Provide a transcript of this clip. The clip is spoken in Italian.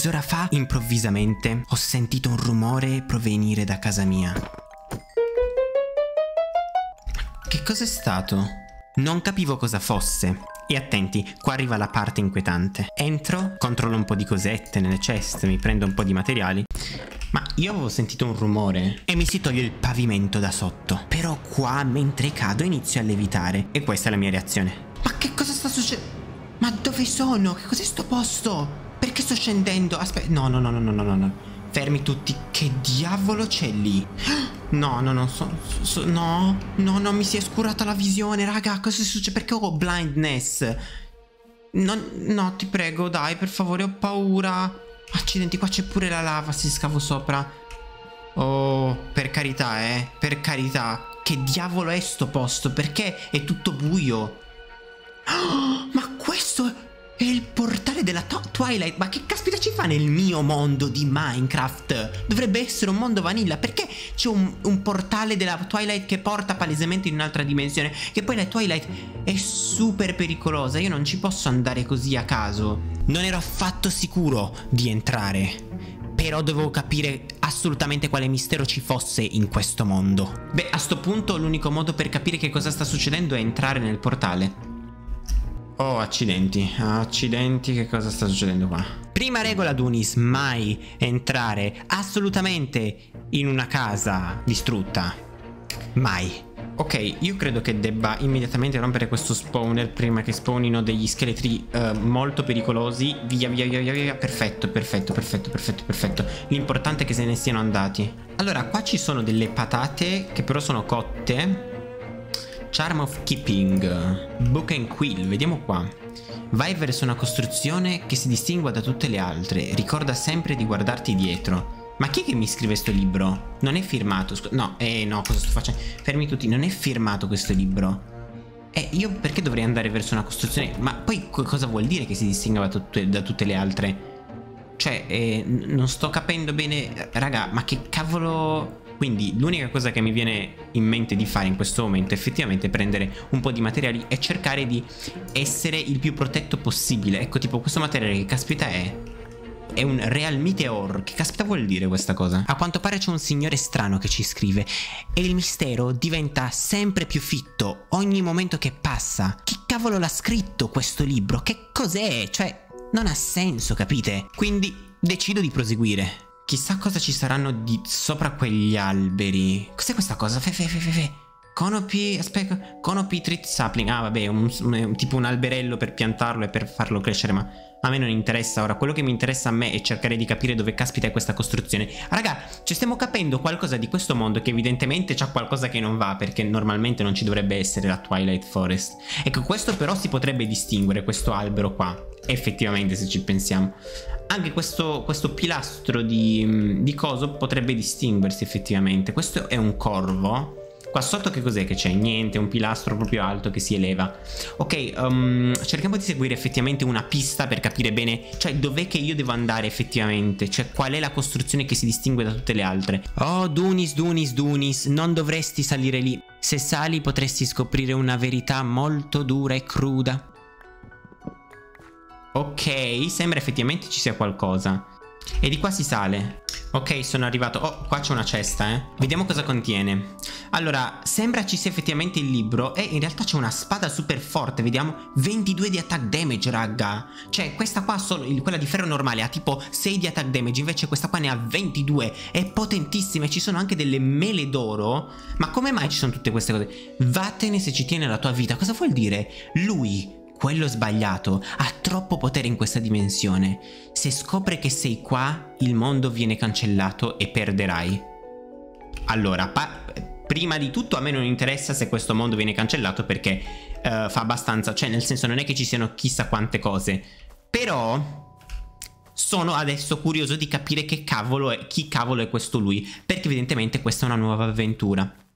mezz'ora fa, improvvisamente, ho sentito un rumore provenire da casa mia. Che cos'è stato? Non capivo cosa fosse. E attenti, qua arriva la parte inquietante. Entro, controllo un po' di cosette nelle ceste, mi prendo un po' di materiali. Ma io avevo sentito un rumore e mi si toglie il pavimento da sotto. Però qua, mentre cado, inizio a levitare. E questa è la mia reazione. Ma che cosa sta succedendo? Ma dove sono? Che cos'è sto posto? Perché sto scendendo? Aspetta, no. Fermi tutti, che diavolo c'è lì? No, mi si è scurata la visione, raga, cosa succede? Perché ho blindness? No, ti prego, dai, per favore, ho paura. Accidenti, qua c'è pure la lava, si scavo sopra. Oh, per carità, per carità. Che diavolo è sto posto? Perché è tutto buio? Oh, ma questo è il portale della Twilight. Ma che caspita ci fa nel mio mondo di Minecraft? Dovrebbe essere un mondo vanilla. Perché c'è un portale della Twilight che porta palesemente in un'altra dimensione? Che poi la Twilight è super pericolosa. Io non ci posso andare così a caso. Non ero affatto sicuro di entrare, però dovevo capire assolutamente quale mistero ci fosse in questo mondo. Beh, a sto punto l'unico modo per capire che cosa sta succedendo è entrare nel portale. Oh, accidenti, che cosa sta succedendo qua? Prima regola, Dunis, mai entrare assolutamente in una casa distrutta. Mai. Ok, io credo che debba immediatamente rompere questo spawner prima che spawnino degli scheletri molto pericolosi. Via. Perfetto. L'importante è che se ne siano andati. Allora, qua ci sono delle patate che però sono cotte. Charm of Keeping, Book and Quill, vediamo qua. Vai verso una costruzione che si distingua da tutte le altre. Ricorda sempre di guardarti dietro. Ma chi è che mi scrive sto libro? Non è firmato, no, cosa sto facendo? Fermi tutti, non è firmato questo libro. Io perché dovrei andare verso una costruzione? Ma poi cosa vuol dire che si distingua da tutte le altre? Cioè, non sto capendo bene. Raga, ma che cavolo... Quindi l'unica cosa che mi viene in mente di fare in questo momento è effettivamente prendere un po' di materiali e cercare di essere il più protetto possibile. Ecco, tipo questo materiale che caspita è un Real Meteor. Che caspita vuol dire questa cosa? A quanto pare c'è un signore strano che ci scrive e il mistero diventa sempre più fitto ogni momento che passa. Chi cavolo l'ha scritto questo libro? Che cos'è? Cioè, non ha senso, capite? Quindi decido di proseguire. Chissà cosa ci saranno di sopra quegli alberi. Cos'è questa cosa? Conopi, aspetta, Conopi Treat Sapling. Ah, vabbè, tipo un alberello per piantarlo e per farlo crescere, ma a me non interessa ora. Quello che mi interessa a me è cercare di capire dove caspita è questa costruzione. Raga, ci stiamo capendo qualcosa di questo mondo che evidentemente c'ha qualcosa che non va, perché normalmente non ci dovrebbe essere la Twilight Forest. Ecco, questo però si potrebbe distinguere, questo albero qua. Effettivamente, se ci pensiamo. Anche questo pilastro di coso potrebbe distinguersi effettivamente. Questo è un corvo. Qua sotto che cos'è che c'è? Niente, un pilastro proprio alto che si eleva. Ok, cerchiamo di seguire effettivamente una pista per capire bene, cioè dov'è che io devo andare effettivamente. Cioè qual è la costruzione che si distingue da tutte le altre. Oh, Dunis, non dovresti salire lì. Se sali potresti scoprire una verità molto dura e cruda. Ok, sembra effettivamente ci sia qualcosa. E di qua si sale. Ok, sono arrivato. Oh, qua c'è una cesta, Vediamo cosa contiene. Allora, sembra ci sia effettivamente il libro. E in realtà c'è una spada super forte. Vediamo, 22 di attack damage, raga. Cioè, questa qua, quella di ferro normale, ha tipo 6 di attack damage. Invece questa qua ne ha 22. È potentissima. E ci sono anche delle mele d'oro. Ma come mai ci sono tutte queste cose? Vattene se ci tiene la tua vita. Cosa vuol dire? Lui, quello sbagliato, ha troppo potere in questa dimensione. Se scopre che sei qua, il mondo viene cancellato e perderai. Allora, prima di tutto a me non interessa se questo mondo viene cancellato, perché fa abbastanza, cioè nel senso non è che ci siano chissà quante cose. Però sono adesso curioso di capire chi cavolo è questo lui, perché evidentemente questa è una nuova avventura.